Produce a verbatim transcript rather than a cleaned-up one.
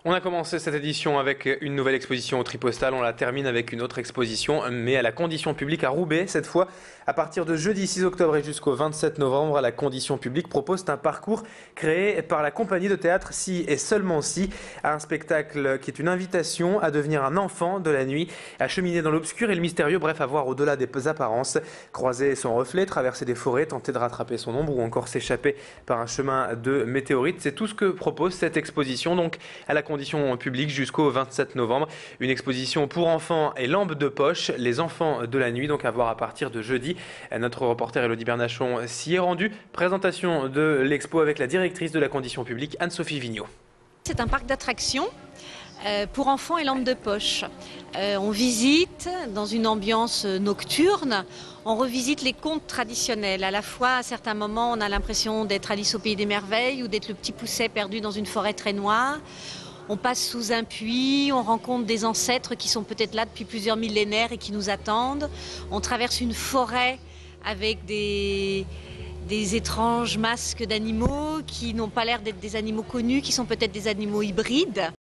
On a commencé cette édition avec une nouvelle exposition au Tripostal. On la termine avec une autre exposition, mais à la Condition Publique à Roubaix. Cette fois, à partir de jeudi six octobre et jusqu'au vingt-sept novembre, la Condition Publique propose un parcours créé par la compagnie de théâtre Si et Seulement Si. Un spectacle qui est une invitation à devenir un enfant de la nuit, à cheminer dans l'obscur et le mystérieux, bref, à voir au-delà des apparences, croiser son reflet, traverser des forêts, tenter de rattraper son ombre ou encore s'échapper par un chemin de météorites. C'est tout ce que propose cette exposition, donc à la Condition Publique jusqu'au vingt-sept novembre. Une exposition pour enfants et lampe de poche, les enfants de la nuit, donc à voir à partir de jeudi. Notre reporter Elodie Bernachon s'y est rendue. Présentation de l'expo avec la directrice de la Condition Publique, Anne-Sophie Vigneault. C'est un parc d'attractions euh, pour enfants et lampes de poche. Euh, on visite dans une ambiance nocturne, on revisite les contes traditionnels. À la fois, à certains moments, on a l'impression d'être Alice au pays des merveilles ou d'être le petit pousset perdu dans une forêt très noire. On passe sous un puits, on rencontre des ancêtres qui sont peut-être là depuis plusieurs millénaires et qui nous attendent. On traverse une forêt avec des, des étranges masques d'animaux qui n'ont pas l'air d'être des animaux connus, qui sont peut-être des animaux hybrides.